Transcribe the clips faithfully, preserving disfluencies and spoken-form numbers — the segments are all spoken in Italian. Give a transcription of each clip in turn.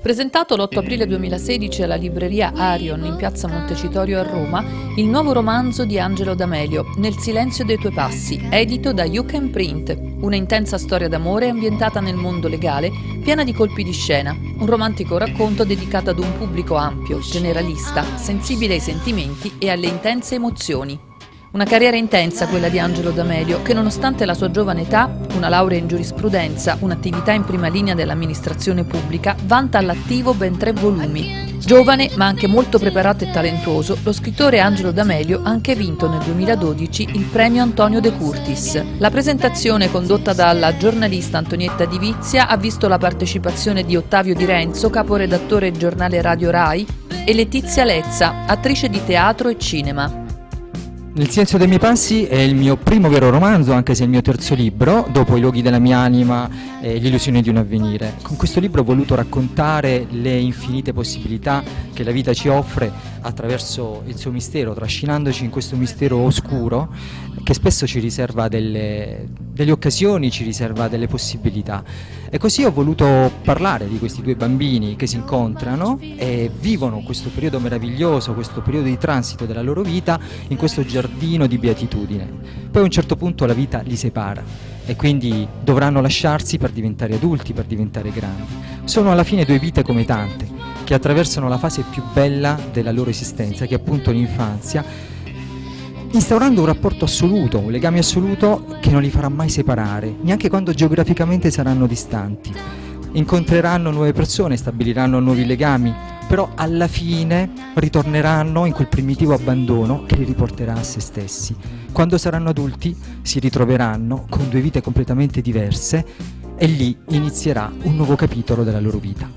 Presentato l'otto aprile duemilasedici alla libreria Arion in piazza Montecitorio a Roma, il nuovo romanzo di Angelo D'Amelio, Nel silenzio dei tuoi passi, edito da You Can Print. Una intensa storia d'amore ambientata nel mondo legale, piena di colpi di scena. Un romantico racconto dedicato ad un pubblico ampio, generalista, sensibile ai sentimenti e alle intense emozioni. Una carriera intensa quella di Angelo D'Amelio, che nonostante la sua giovane età, una laurea in giurisprudenza, un'attività in prima linea dell'amministrazione pubblica, vanta all'attivo ben tre volumi. Giovane ma anche molto preparato e talentuoso, lo scrittore Angelo D'Amelio ha anche vinto nel duemiladodici il premio Antonio De Curtis. La presentazione, condotta dalla giornalista Antonietta Di Vizia, ha visto la partecipazione di Ottavio Di Renzo, caporedattore del giornale Radio Rai, e Letizia Lezza, attrice di teatro e cinema. Nel silenzio dei miei passi è il mio primo vero romanzo, anche se è il mio terzo libro, dopo I luoghi della mia anima e L'illusione di un avvenire. Con questo libro ho voluto raccontare le infinite possibilità che la vita ci offre attraverso il suo mistero, trascinandoci in questo mistero oscuro che spesso ci riserva delle, delle occasioni, ci riserva delle possibilità. E così ho voluto parlare di questi due bambini che si incontrano e vivono questo periodo meraviglioso, questo periodo di transito della loro vita in questo giardino di beatitudine. Poi a un certo punto la vita li separa e quindi dovranno lasciarsi per diventare adulti, per diventare grandi. Sono alla fine due vite come tante, che attraversano la fase più bella della loro esistenza, che è appunto l'infanzia, instaurando un rapporto assoluto, un legame assoluto che non li farà mai separare, neanche quando geograficamente saranno distanti. Incontreranno nuove persone, stabiliranno nuovi legami, però alla fine ritorneranno in quel primitivo abbandono che li riporterà a se stessi. Quando saranno adulti si ritroveranno con due vite completamente diverse e lì inizierà un nuovo capitolo della loro vita.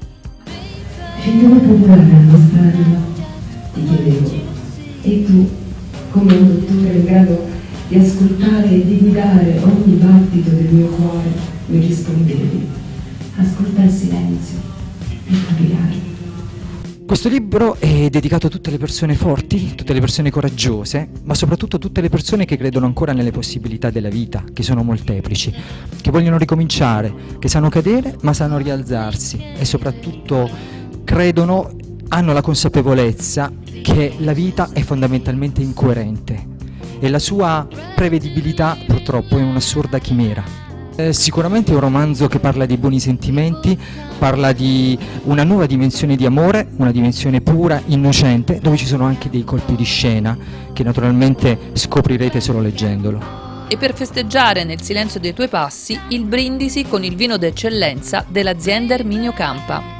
Fin dove può durare la nostra anima? Ti chiedevo. E tu, come un dottore in grado di ascoltare e di guidare ogni battito del mio cuore, mi rispondevi: ascolta il silenzio e capirai. Questo libro è dedicato a tutte le persone forti, tutte le persone coraggiose, ma soprattutto a tutte le persone che credono ancora nelle possibilità della vita, che sono molteplici, che vogliono ricominciare, che sanno cadere ma sanno rialzarsi e soprattutto credono, hanno la consapevolezza che la vita è fondamentalmente incoerente e la sua prevedibilità purtroppo è un'assurda chimera. Eh, sicuramente è un romanzo che parla di buoni sentimenti, parla di una nuova dimensione di amore, una dimensione pura, innocente, dove ci sono anche dei colpi di scena che naturalmente scoprirete solo leggendolo. E per festeggiare Nel silenzio dei tuoi passi il brindisi con il vino d'eccellenza dell'azienda Erminio Campa.